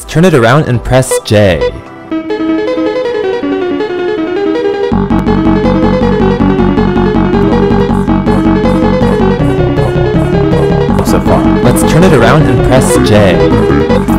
turn it around and press J. So far. Let's turn it around and press J.